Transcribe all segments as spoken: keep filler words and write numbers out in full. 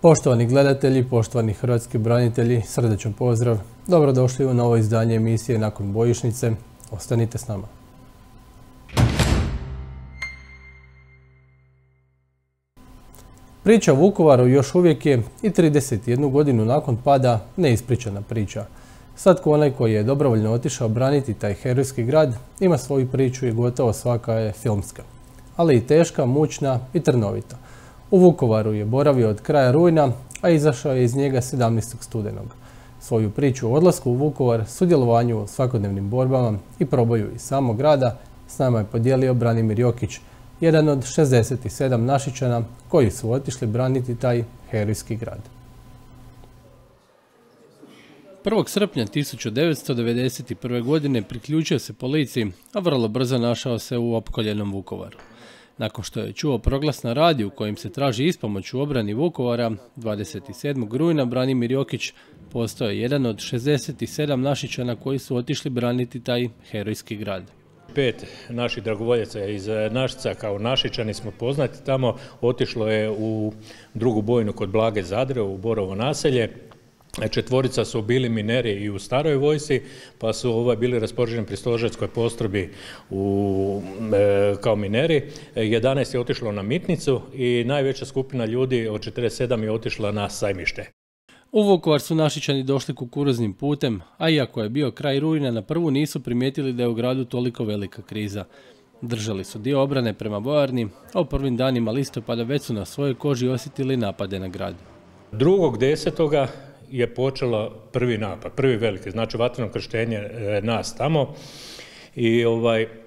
Poštovani gledatelji, poštovani hrvatski branitelji, srdečan pozdrav. Dobrodošli u novo izdanje emisije Nakon bojišnice. Ostanite s nama. Priča o Vukovaru još uvijek je i trideset jednu godinu nakon pada neispričana priča. Svatko onaj koji je dobrovoljno otišao braniti taj herojski grad ima svoju priču i gotovo svaka je filmska. Ali i teška, mučna i trnovita. U Vukovaru je boravio od kraja rujna, a izašao je iz njega sedamnaestog studenog. Svoju priču o odlasku u Vukovar, sudjelovanju u svakodnevnim borbama i proboju iz samog grada s nama je podijelio Branimir Jokić, jedan od šezdeset sedam Našičana koji su otišli braniti taj herojski grad. prvog srpnja tisuću devetsto devedeset prve. godine priključio se policiji, a vrlo brzo našao se u opkoljenom Vukovaru. Nakon što je čuo proglas na radiju kojim se traži ispomoć u obrani Vukovara, dvadeset sedmog rujna Branimir Jokić postao je jedan od šezdeset sedam Našičana koji su otišli braniti taj herojski grad. Pet naših dragovoljaca iz Našica kao Našičani smo poznati tamo, otišlo je u drugu bojnu kod Blage Zadre u Borovo naselje. Četvorica su bili mineri i u staroj vojsci, pa su ovaj, bili raspoređeni pri stožerskoj postrojbi u, e, kao mineri. jedanaest je otišlo na Mitnicu i najveća skupina ljudi od četrdeset sedam je otišla na Sajmište. U Vukovar su Našičani došli kukuruznim putem, a iako je bio kraj rujna, na prvu nisu primijetili da je u gradu toliko velika kriza. Držali su dio obrane prema vojarni, a u prvim danima listopada već su na svojoj koži osjetili napade na grad. drugog desetoga je počelo prvi napad, prvi veliki, znači vatreno krštenje e, nas tamo i ovaj, e,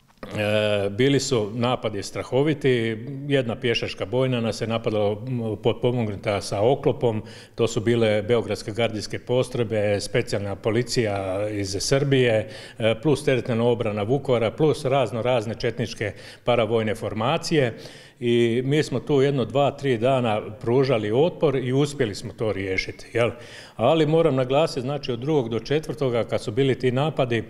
bili su napadi strahoviti, jedna pješačka bojna nas je napadala potpomognuta sa oklopom, to su bile beogradske gardijske postrojbe, specijalna policija iz Srbije, e, plus teritorijalna obrana Vukovara, plus razno razne četničke paravojne formacije. I mi smo tu jedno, dva, tri dana pružali otpor i uspjeli smo to riješiti. Jel? Ali moram naglasiti, znači od drugog do četvrtoga kad su bili ti napadi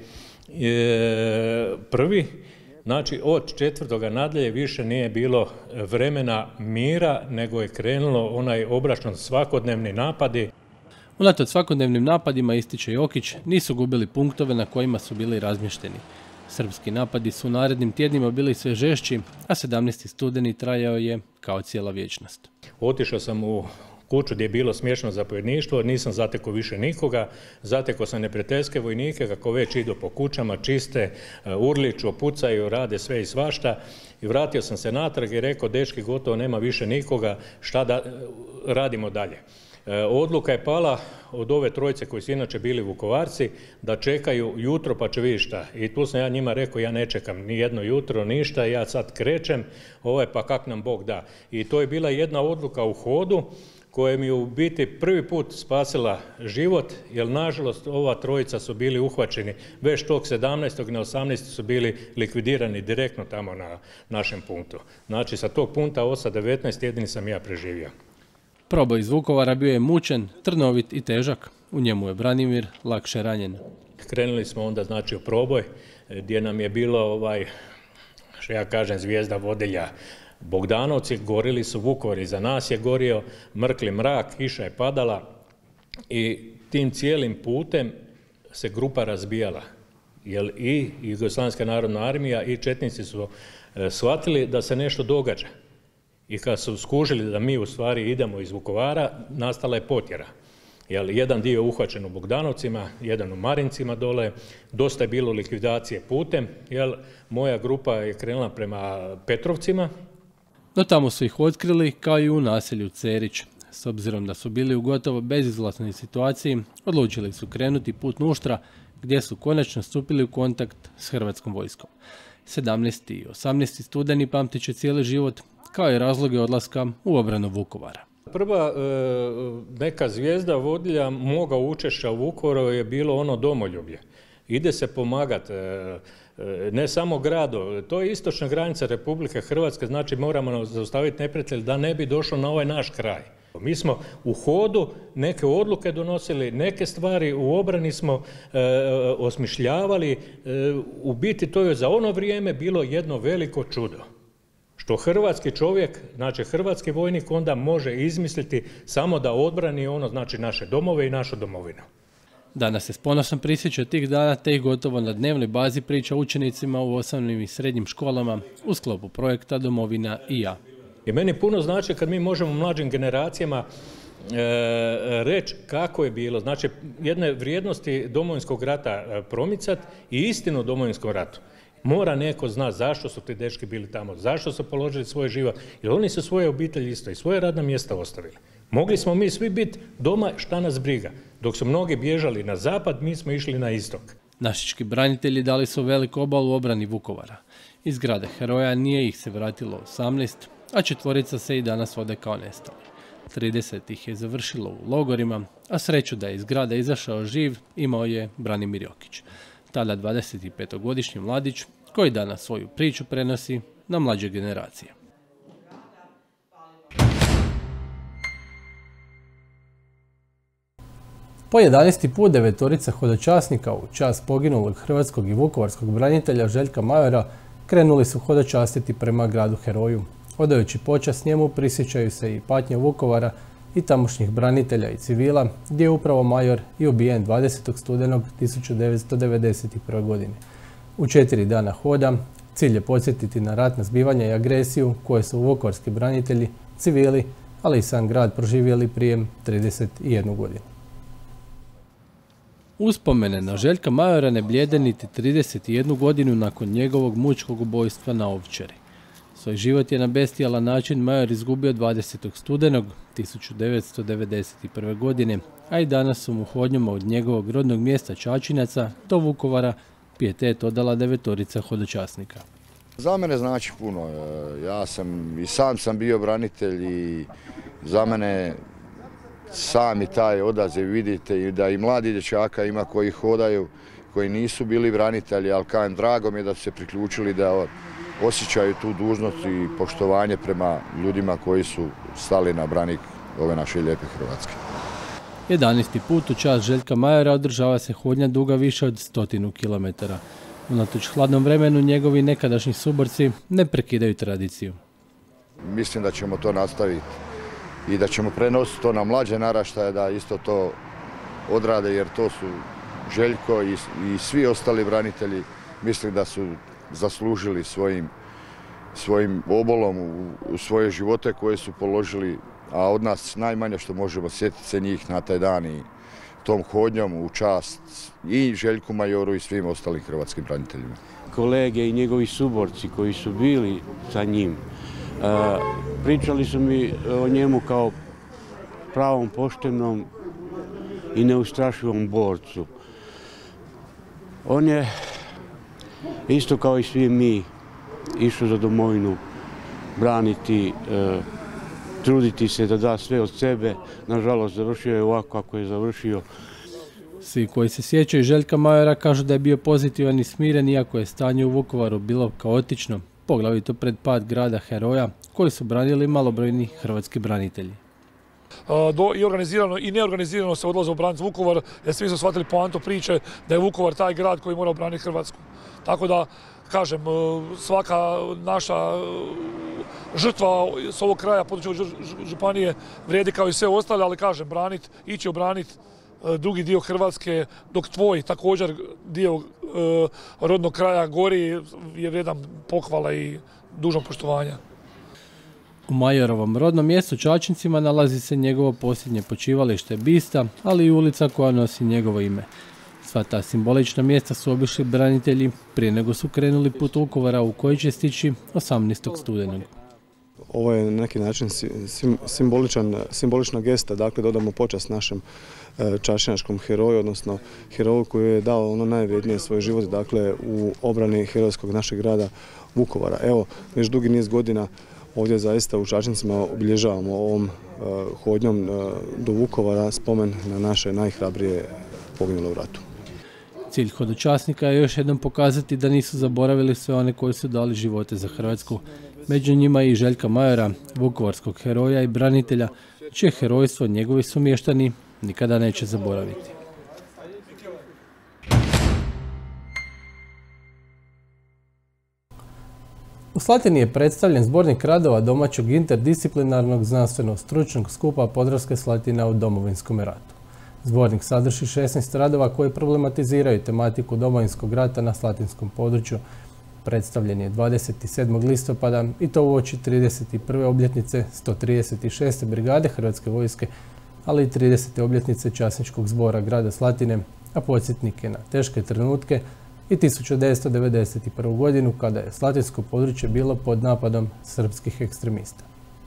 e, prvi, znači od četvrtoga nadalje više nije bilo vremena mira, nego je krenulo onaj obračun svakodnevni napadi. Unatoč svakodnevnim napadima, ističe Jokić, nisu gubili punktove na kojima su bili razmješteni. Srpski napadi su u narednim tjednima bili sve žešći, a sedamnaesti studeni trajao je kao cijela vječnost. Otišao sam u kuću gdje je bilo smješno zapovjedništvo, nisam zatekao više nikoga, zatekao sam neprijateljske vojnike kako već idu po kućama, čiste, urliču, pucaju, rade sve i svašta. I vratio sam se natrag i rekao, dečki, gotovo nema više nikoga, šta da radimo dalje. Odluka je pala od ove trojice koji su inače bili Vukovarci da čekaju jutro pa će vidjeti šta. I tu sam ja njima rekao, ja ne čekam ni jedno jutro, ništa, ja sad krećem, ovaj pa kak nam Bog da. I to je bila jedna odluka u hodu koja mi je u biti prvi put spasila život, jer nažalost ova trojica su bili uhvaćeni već tog sedamnaestog na osamnaesti su bili likvidirani direktno tamo na našem punktu. Znači sa tog punta osam devetnaest jedini sam ja preživio. Proboj iz Vukovara bio je mučen, trnovit i težak. U njemu je Branimir lakše ranjen. Krenuli smo onda znači u proboj gdje nam je bilo ovaj, što ja kažem, zvijezda vodilja Bogdanovci, gorili su Vukovar, iza nas je gorio, mrkli mrak, kiša je padala i tim cijelim putem se grupa razbijala. Jer i Jugoslavenska narodna armija i četnici su e, shvatili da se nešto događa. I kad su skužili da mi u stvari idemo iz Vukovara, nastala je potjera. Jel, jedan dio uhvaćen u Bogdanovcima, jedan u Marincima dole, dosta je bilo likvidacije putem, jel, moja grupa je krenula prema Petrovcima. No tamo su ih otkrili kao i u naselju Cerić. S obzirom da su bili u gotovo bezizlaznoj situaciji, odlučili su krenuti put Nuštra, gdje su konačno stupili u kontakt s hrvatskom vojskom. sedamnaesti i osamnaesti studeni pamtit će cijeli život, kao i razloge odlaska u obranu Vukovara. Prva e, neka zvijezda vodilja moga učešća u Vukovaru je bilo ono domoljublje. Ide se pomagati, e, ne samo gradu, to je istočna granica Republike Hrvatske, znači moramo zaustaviti neprijatelj da ne bi došlo na ovaj naš kraj. Mi smo u hodu neke odluke donosili, neke stvari u obrani smo e, osmišljavali, e, u biti to je za ono vrijeme bilo jedno veliko čudo. što hrvatski čovjek, znači hrvatski vojnik onda može izmisliti samo da odbrani ono, znači naše domove i našu domovinu. Danas se s ponosom prisjeća tih dana te ih gotovo na dnevnoj bazi priča učenicima u osnovnim i srednjim školama u sklopu projekta Domovina i ja. I meni puno znači kad mi možemo mlađim generacijama e, reći kako je bilo, znači jedne vrijednosti Domovinskog rata promicati i istinu o Domovinskom ratu. Mora neko znati zašto su ti dečki bili tamo, zašto su položili svoj život, jer oni su svoje obitelji isto i svoje radna mjesta ostavili. Mogli smo mi svi biti doma, šta nas briga. Dok su mnogi bježali na zapad, mi smo išli na istok. Našički branitelji dali su veliku obalu u obrani Vukovara. Iz grada heroja nije ih se vratilo osamnaest, a četvorica se i danas vode kao nestali. trideset ih je završilo u logorima, a sreću da je iz grada izašao živ imao je Branimir Jokić. Tada dvadesetpetogodišnji mladić koji danas svoju priču prenosi na mlađe generacije. Po jedanaesti put devetorica hodočasnika u čast poginulog hrvatskog i vukovarskog branitelja Željka Majora krenuli su hodočastiti prema gradu heroju. Odajući počast njemu prisjećaju se i patnje Vukovara i tamošnjih branitelja i civila, gdje je upravo Major i ubijen dvadesetog studenog tisuću devetsto devedeset prve. godine. U četiri dana hoda cilj je podsjetiti na ratna zbivanja i agresiju koje su vukovarski branitelji, civili, ali i sam grad proživjeli prije trideset jednu godinu. Uspomene na Željka Majora ne blijede niti trideset jednu godinu nakon njegovog mučkog ubojstva na Ovčari. Svoj život je na bestijalan način Major izgubio dvadesetog studenog tisuću devetsto devedeset prve. godine, a i danas su mu hodnjom od njegovog rodnog mjesta Čačinaca do Vukovara pijetet odala devetorica hodočasnika. Za mene znači puno. Ja sam i sam sam bio branitelj i za mene sami taj odaziv vidite i da i mladi dječaka ima koji hodaju, koji nisu bili branitelji, ali kažem, drago mi je da su se priključili da osjećaju tu dužnost i poštovanje prema ljudima koji su stali na branik ove naše lijepe Hrvatske. jedanaesti put u čast Željka Majora održava se hodnja duga više od stotinu kilometara. Unatoč hladnom vremenu njegovi nekadašnji suborci ne prekidaju tradiciju. Mislim da ćemo to nastaviti i da ćemo prenositi to na mlađe naraštaje da isto to odrade, jer to su Željko i, i svi ostali branitelji mislim da su zaslužili svojim, svojim obolom u, u svoje živote koje su položili, a od nas najmanje što možemo sjetiti se njih na taj dan i tom hodnjom u čast i Željku Majoru i svim ostalim hrvatskim braniteljima. Kolege i njegovi suborci koji su bili sa njim, pričali su mi o njemu kao pravom, poštenom i neustrašivom borcu. On je, isto kao i svi mi, išao za domovinu braniti, truditi se da da sve od sebe. Nažalost, završio je ovako kako je završio. Svi koji se sjećaju Željka Majora kažu da je bio pozitivan i smiren, iako je stanje u Vukovaru bilo kaotično, poglavito pred pad grada heroja, koji su branili malobrojni hrvatski branitelji. Do, I organizirano i neorganizirano se odlaze obraniti Vukovar, jer svi su shvatili poantu priče da je Vukovar taj grad koji mora obraniti Hrvatsku. Tako da, kažem, svaka naša žrtva s ovog kraja područja županije vrijedi kao i sve ostale, ali kažem, braniti, ići obraniti drugi dio Hrvatske, dok tvoj također dio rodnog kraja gori, je vrijedan pohvala i dužnog poštovanja. U Majorovom rodnom mjestu Čačincima nalazi se njegovo posljednje počivalište bista, ali i ulica koja nosi njegovo ime. Sva ta simbolična mjesta su obišli branitelji prije nego su krenuli put Vukovara u koji će stići osamnaestog studenog. Ovo je na neki način simboličan, simbolična gesta, dakle dodamo počast našem čačinačkom heroju, odnosno heroju koji je dao ono najvrijednije svoj život, dakle u obrani herojskog našeg grada Vukovara. Evo, već dugi niz godina ovdje zaista u Čačincima obilježavamo ovom hodnjom do Vukovara spomen na naše najhrabrije poginule u ratu. Cilj hodočasnika je još jednom pokazati da nisu zaboravili sve one koji su dali živote za Hrvatsku. Među njima i Željka Majora, vukovarskog heroja i branitelja, čije herojstvo njegovi sumještani nikada neće zaboraviti. U Slatini je predstavljen zbornik radova domaćeg interdisciplinarnog znanstveno-stručnog skupa Podravske Slatine u Domovinskom ratu. Zbornik sadrži šesnaest radova koji problematiziraju tematiku Domovinskog rata na slatinskom području. Predstavljen je dvadeset sedmog listopada i to uoči trideset prve obljetnice sto trideset šeste brigade Hrvatske vojske, ali i tridesete obljetnice časničkog zbora grada Slatine, a podsjetnik je na teške trenutke i tisuću devetsto devedeset prvu. godinu kada je slatinsko područje bilo pod napadom srpskih ekstremista.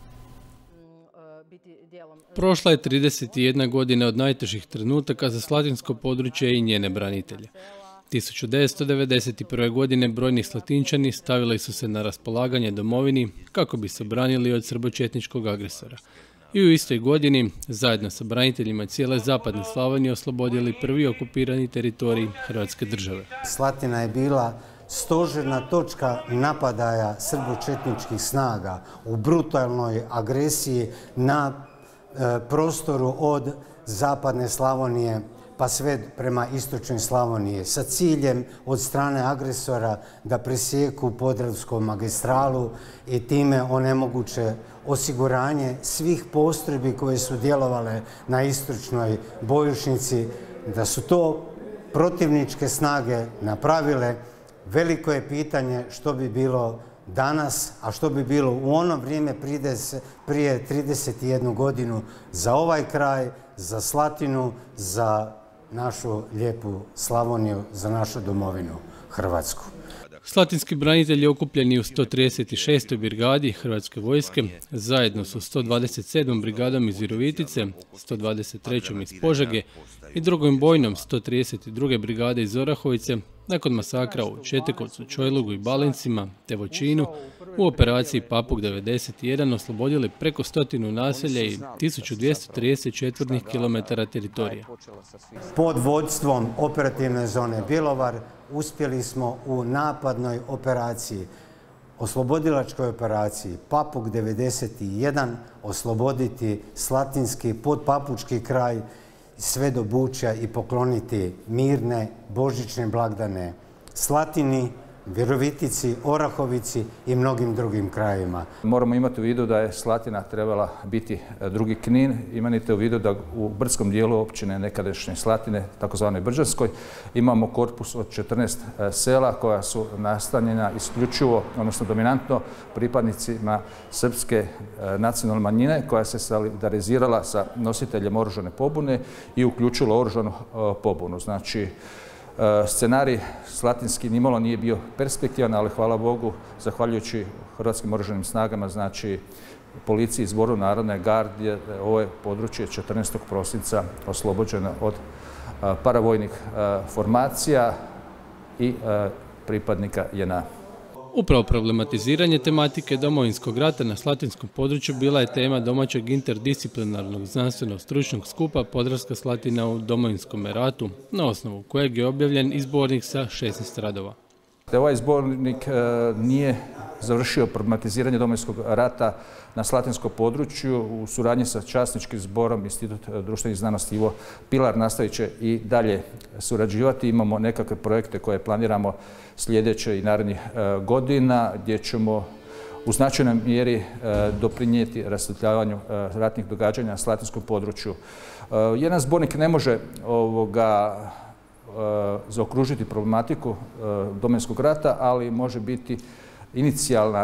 Prošla je trideset jedna godina od najtežih trenutaka za slatinsko područje i njene branitelje. tisuću devetsto devedeset prve. godine brojni Slatinčani stavili su se na raspolaganje domovini kako bi se branili od srbočetničkog agresora. I u istoj godini, zajedno sa braniteljima cijele zapadne Slavonije, oslobodili prvi okupirani teritorij Hrvatske države. Slatina je bila stožerna točka napadaja srbočetničkih snaga u brutalnoj agresiji na e, prostoru od zapadne Slavonije pa sve prema istočnoj Slavoniji, sa ciljem od strane agresora da presijeku Podravsku magistralu i time onemoguće osiguranje svih postrojbi koje su djelovale na istočnoj bojišnici. Da su to protivničke snage napravile, veliko je pitanje što bi bilo danas, a što bi bilo u ono vrijeme prije trideset jednu godinu za ovaj kraj, za Slatinu, za našu lijepu Slavoniju, za našu domovinu Hrvatsku. Slatinski branitelji okupljeni u sto trideset šestoj brigadi Hrvatske vojske zajedno su sto dvadeset sedmom brigadom iz Virovitice, sto dvadeset trećom iz Požege i drugom bojnom sto trideset druge brigade iz Orahovice nakon masakra u Četekovcu, Čojlugu i Balincima te Voćinu u operaciji Papuk devedeset jedan oslobodili preko stotinu naselja i tisuću dvjesto trideset četvornih kilometara teritorija. Pod vodstvom operativne zone Bjelovar uspjeli smo u napadnoj operaciji, oslobodilačkoj operaciji Papuk devedeset jedan osloboditi slatinski podpapučki kraj sve do Bučja i pokloniti mirne božićne blagdane Slatini, Virovitici, Orahovici i mnogim drugim krajevima. Moramo imati u vidu da je Slatina trebala biti drugi Knin. Imajte u vidu da u brdskom dijelu općine nekadašnje Slatine, takozvanoj Brđanskoj, imamo korpus od četrnaest sela koja su nastanjena isključivo, odnosno dominantno, pripadnicima srpske nacionalne manjine koja se solidarizirala sa nositeljem oružane pobune i uključila oružanu pobunu. Znači, scenarij slatinski nimalo nije bio perspektivan, ali hvala Bogu, zahvaljujući Hrvatskim oružanim snagama, znači policiji, Zboru narodne gardije, ovo je područje četrnaestog prosinca oslobođeno od paravojnih formacija i pripadnika J N A. Upravo problematiziranje tematike Domovinskog rata na slatinskom području bila je tema domaćeg interdisciplinarnog znanstveno-stručnog skupa Podravska Slatina u Domovinskom ratu, na osnovu kojeg je objavljen i zbornik sa šesnaest radova. Ovaj zbornik nije završio problematiziranje Domovinskog rata na slatinskom području. U suradnji sa časničkim zborom Institut društvenih znanosti Ivo Pilar nastavit će i dalje surađivati. Imamo nekakve projekte koje planiramo sljedeće i narednih godina gdje ćemo u značajnoj mjeri doprinijeti rasvjetljavanju ratnih događanja na slatinskom području. Jedan zbornik ne može ovoga zaokružiti problematiku Domovinskog rata, ali može biti inicijalna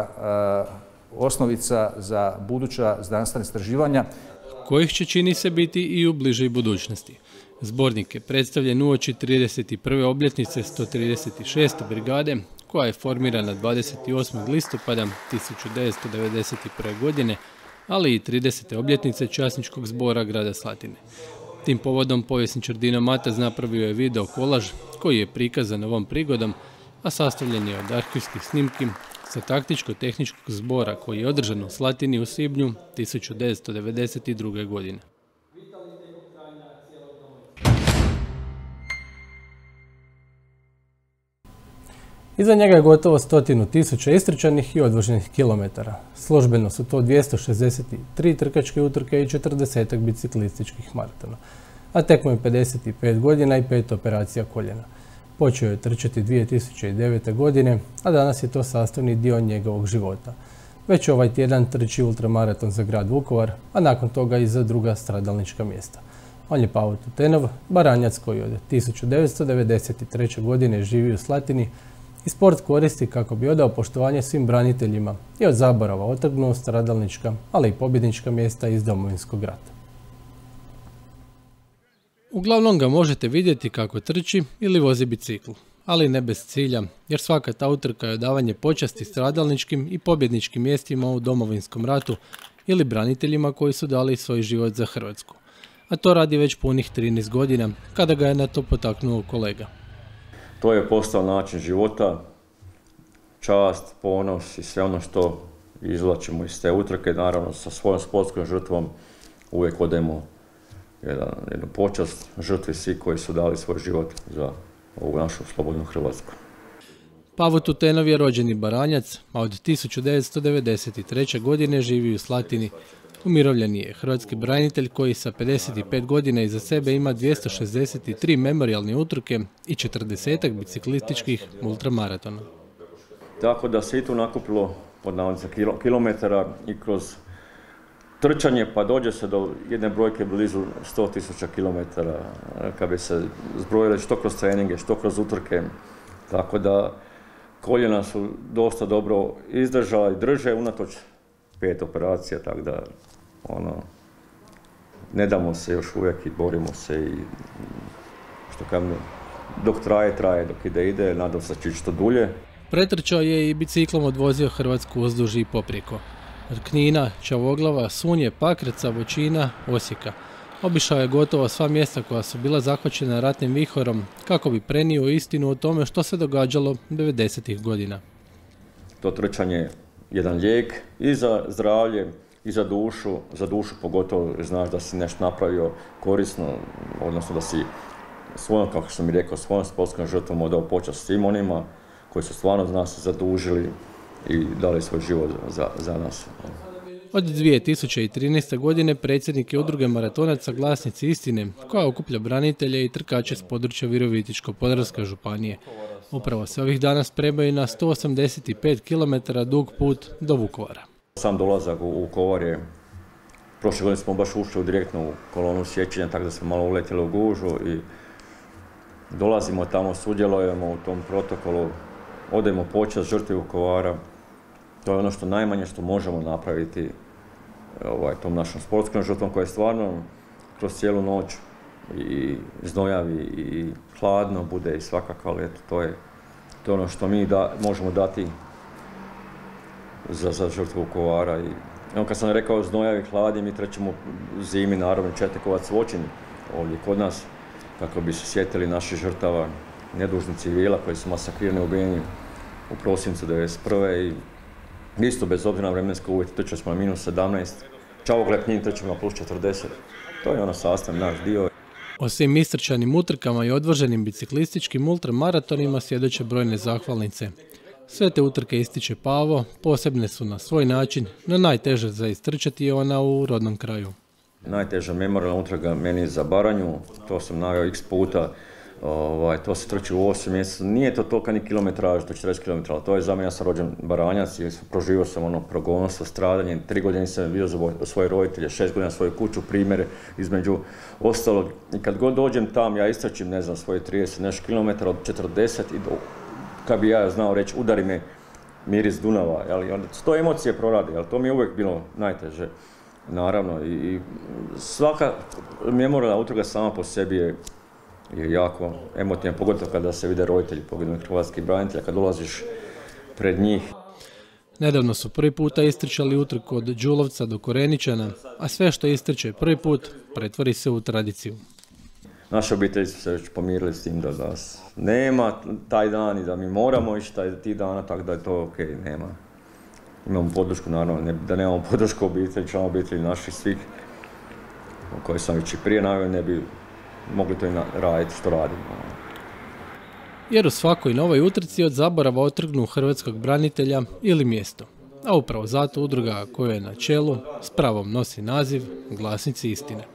osnovica za buduća znanstvena istraživanja, kojih će, čini se, biti i u bližoj budućnosti. Zbornik je predstavljen uoči trideset prve obljetnice sto trideset šeste brigade, koja je formirana dvadeset osmog listopada tisuću devetsto devedeset prve. godine, ali i tridesete obljetnice časničkog zbora grada Slatine. Tim povodom povjesničar Dino Mataz napravio je video kolaž koji je prikazan ovom prigodom, a sastavljen je od arhivskih snimki sa taktičko-tehničkog zbora koji je održan u Slatini u svibnju tisuću devetsto devedeset druge. godine. Iza njega je gotovo stotinu tisuća istrčanih i odvoženih kilometara. Službeno su to dvjesto šezdeset tri trkačke utrke i četrdesetak biciklističkih maratona. A tek mu je pedeset pet godina i pet operacija koljena. Počeo je trčati dvije tisuće devete. godine, a danas je to sastavni dio njegovog života. Već ovaj tjedan trči ultramaraton za grad Vukovar, a nakon toga i za druga stradalnička mjesta. On je Pavo Tutenov, Baranjac koji od tisuću devetsto devedeset treće. godine živi u Slatini i sport koristi kako bi odao poštovanje svim braniteljima i od zaborava otrgnuo stradalnička, ali i pobjednička mjesta iz Domovinskog rata. Uglavnom ga možete vidjeti kako trči ili vozi bicikl, ali ne bez cilja, jer svaka ta utrka je odavanje počasti stradalničkim i pobjedničkim mjestima u Domovinskom ratu ili braniteljima koji su dali svoj život za Hrvatsku. A to radi već punih trinaest godina, kada ga je na to potaknuo kolega. To je postao način života, čast, ponos i sve ono što izvlačimo iz te utrke. Naravno, sa svojom sportskom žrtvom uvijek odemo jedan, jednu počast žrtvi svi koji su dali svoj život za ovu našu slobodnu Hrvatsku. Pavo Tutenov je rođeni Baranjac, a od tisuću devetsto devedeset treće. godine živi u Slatini. Umirovljeni je hrvatski branitelj koji sa pedeset pet godina iza sebe ima dvjesto šezdeset tri memorijalne utrke i četrdesetak biciklističkih ultramaratona. Tako da se i tu nakupilo pod navodnicima kilometara i kroz trčanje pa dođe se do jedne brojke blizu sto tisuća kilometara kad bi se zbrojili što kroz treninge, što kroz utrke. Tako da koljena su dosta dobro izdržala i drže unatoč pet operacija, tako da ono, ne damo se još uvijek i borimo se i što kažem, dok traje, traje, dok ide, ide, nadam se će što dulje. Pretrčao je i biciklom odvozio Hrvatsku uzduž i poprijeko. Od Knina, Čavoglava, Sunje, Pakraca, Voćina, Osijeka. Obišao je gotovo sva mjesta koja su bila zahvaćena ratnim vihorom kako bi prenio istinu o tome što se događalo devedesetih. godina. To trčanje je jedan lijek i za zdravlje i za dušu, za dušu pogotovo znaš da si nešto napravio korisno, odnosno da si svojom, kako sam mi rekao, svojom sportskom žrtvom odao počast svim onima koji su stvarno nas zadužili i dali svoj život za, za nas. Od dvije tisuće trinaeste. godine predsjednik je udruge maratonaca Glasnici istine, koja okuplja branitelje i trkače s područja Virovitičko-podravske županije. Upravo se ovih dana spremaju na sto osamdeset pet kilometara dug put do Vukovara. Sam dolazak u Vukovar je, prošle godine smo baš ušli direktno u kolonu sjećanja, tako da smo malo uletjeli u gužu i dolazimo tamo, sudjelujemo u tom protokolu, odajemo počast žrtvi Vukovara. To je ono što najmanje što možemo napraviti ovaj, tom našom sportskom žrtvom koja je stvarno kroz cijelu noć i znojavi i hladno bude i svakako, ali eto, to je, to je ono što mi da, možemo dati za, za žrtvu Vukovara. I, evo, kad sam rekao znojavi, hladi, mi trećemo zimi, naravno, Četikovac Voćin ovdje kod nas, kako bi se sjetili naših žrtava, nedužnih civila koji su masakrirani, ubijeni u prosincu devedeset prve. i isto bez obzira na vremenske uvjete trčali smo na minus sedamnaest, Čavogled Knin trčimo na plus četrdeset. To je ono sastav, naš dio. O svim istrčanim utrkama i odvoženim biciklističkim ultramaratonima svjedoče brojne zahvalnice. Sve te utrke ističe Pavo, posebne su na svoj način, no najteže za istrčati je ona u rodnom kraju. Najteža memorijalna utrka meni za Baranju, to sam naveo x puta. Ovaj, to se trči u osam mjeseca, nije to tolika ni kilometraž, to četrdeset kilometara, ali to je za mene, ja sam rođen Baranjac i proživio sam ono progonstvo, stradanje, tri godine sam bio za svoje roditelje, šest godina svoju kuću, primjere između ostalog. I kad god dođem tam, ja istračim, ne znam, svoje trideset nešto kilometara od četrdeset i do, kad bi ja znao reći, udari me miris Dunava, jel, onda sto emocije proradi, ali to mi je uvijek bilo najteže, naravno. I, i svaka memorijalna utrka sama po sebi je je jako emotivno, pogotovo kada se vide roditelji poginulih hrvatskih branitelja, kad dolaziš pred njih. Nedavno su prvi puta istrčali utrku od Đulovca do Koreničana, a sve što istrče prvi put pretvori se u tradiciju. Naše obitelji su se već pomirili s tim da nas nema taj dan i da mi moramo ići taj ti dana, tako da je to ok, nema. Imamo podršku, naravno, ne, da nemamo podršku obitelji, članova obitelji naših svih, o kojoj sam već i prije naveo, ne bi mogli to i raditi što radimo. Jer u svakoj novoj utrci od zaborava otrgnu hrvatskog branitelja ili mjesto. A upravo zato udruga koja je na čelu s pravom nosi naziv Glasnici istine.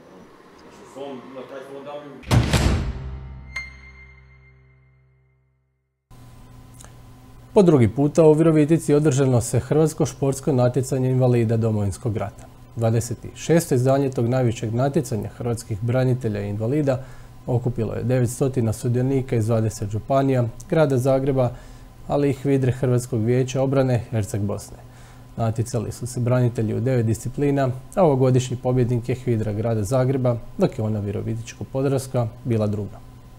Po drugi puta u Virovitici održano se Hrvatsko športsko natjecanje invalida Domovinskog rata. dvadeset šesto izdanje tog najvećeg natjecanja hrvatskih branitelja i invalida okupilo je devetsto sudionika iz dvadeset županija, grada Zagreba, ali i HVIDRE Hrvatskog vijeća obrane Herceg-Bosne. Natjecali su se branitelji u devet disciplina, a ovogodišnji pobjednik je HVIDRA grada Zagreba, dok je ona Virovitičko-podravska bila druga.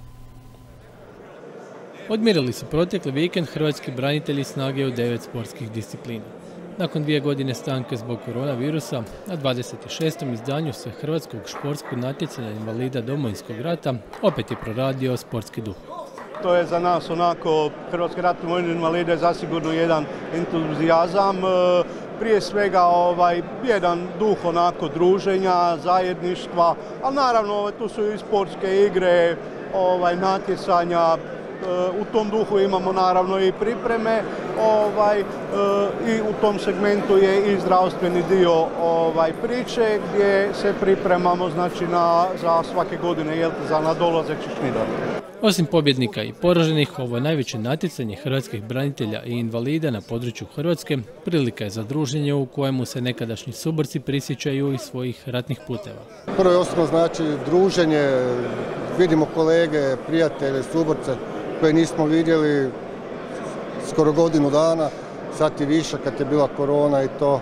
Odmirili su protekli vikend hrvatski branitelji snage u devet sportskih disciplina. Nakon dvije godine stanke zbog koronavirusa, na dvadeset šestom izdanju Hrvatskog športskog natjecanja invalida Domovinskog rata opet je proradio sportski duh. To je za nas onako, Hrvatski ratni vojni invalide, zasigurno jedan entuzijazam, prije svega ovaj, jedan duh onako druženja, zajedništva, ali naravno tu su i sportske igre, ovaj, natjecanja. U tom duhu imamo naravno i pripreme ovaj, i u tom segmentu je i zdravstveni dio ovaj, priče gdje se pripremamo znači, na, za svake godine jel, za nadolazeći Šnidar. Osim pobjednika i poraženih, ovo je najveće natjecanje hrvatskih branitelja i invalida na području Hrvatske prilika je za druženje u kojemu se nekadašnji suborci prisjećaju iz svojih ratnih puteva. Prvo i osnovno znači druženje, vidimo kolege, prijatelje, suborce koje nismo vidjeli skoro godinu dana, sad i više kad je bila korona i to.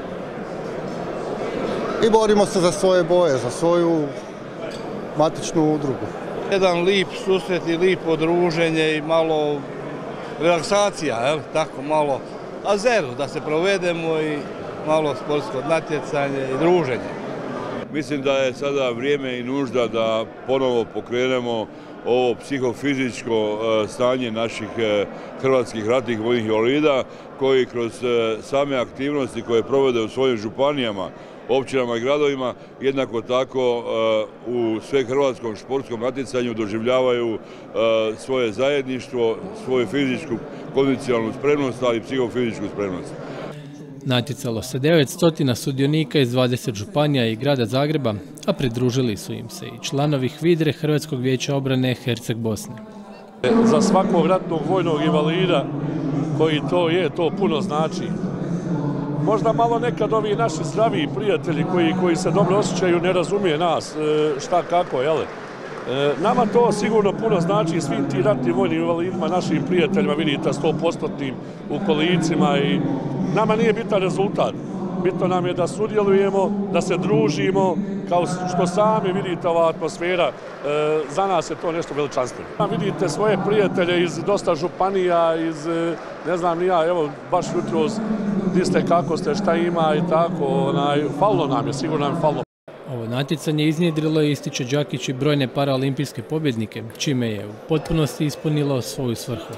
I borimo se za svoje boje, za svoju matičnu udrugu. Jedan lip susret i lipo druženje i malo relaksacija, jel? Tako malo azeru da se provedemo i malo sportsko natjecanje i druženje. Mislim da je sada vrijeme i nužda da ponovo pokrenemo ovo psihofizičko stanje naših hrvatskih ratnih vojnih invalida koji kroz same aktivnosti koje provode u svojim županijama, općinama i gradovima, jednako tako u svehrvatskom športskom natjecanju doživljavaju svoje zajedništvo, svoju fizičku kondicionalnu spremnost, ali i psihofizičku spremnost. Natjecalo se devetsto sudionika iz dvadeset županija i grada Zagreba, a pridružili su im se i članovi HVIDRE Hrvatskog vijeća obrane Herceg-Bosne. Za svakog ratnog vojnog invalida koji to je, to puno znači. Možda malo nekad ovi naši zdraviji prijatelji koji, koji se dobro osjećaju ne razumije nas šta kako, jel? Nama to sigurno puno znači svim ti ratnim vojnim invalidima, našim prijateljima, vidite, sto posto u kolicima i nama nije bitan rezultat. Bitno nam je da sudjelujemo, da se družimo, kao što sami vidite ova atmosfera, za nas je to nešto veličanstveno. Vidite svoje prijatelje iz dosta županija, iz, ne znam ni ja, evo, baš jutros, gdje ste, kako ste, šta ima i tako, onaj, falilo nam je, sigurno nam je falilo. Ovo natjecanje iznjedrilo je, ističe Đakić, i brojne paraolimpijske pobjednike, čime je u potpunosti ispunilo svoju svrhu.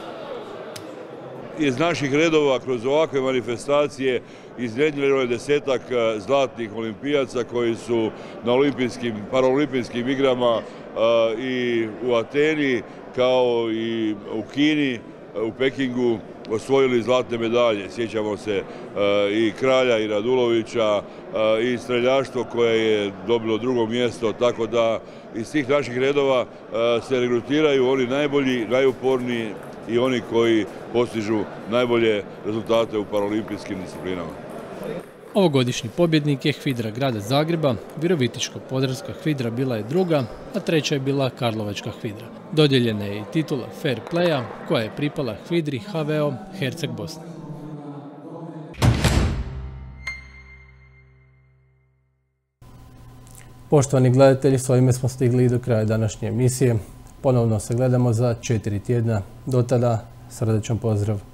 Iz naših redova kroz ovakve manifestacije iznjedrilo je desetak zlatnih olimpijaca koji su na olimpijskim, paraolimpijskim igrama i u Ateni kao i u Kini, u Pekingu osvojili zlatne medalje. Sjećamo se i Kralja i Radulovića i streljaštvo koje je dobilo drugo mjesto, tako da iz tih naših redova se regrutiraju oni najbolji, najuporniji i oni koji postižu najbolje rezultate u paraolimpijskim disciplinama. Ovogodišnji pobjednik je HVIDRA grada Zagreba, Virovitičko-podravska HVIDRA bila je druga, a treća je bila Karlovačka HVIDRA. Dodijeljena je i titula Fair Playa koja je pripala HVIDRI H V O Herceg-Bosne. Poštovani gledatelji, s ovime smo stigli do kraja današnje emisije. Ponovno se gledamo za četiri tjedna. Do tada, srdačan pozdrav.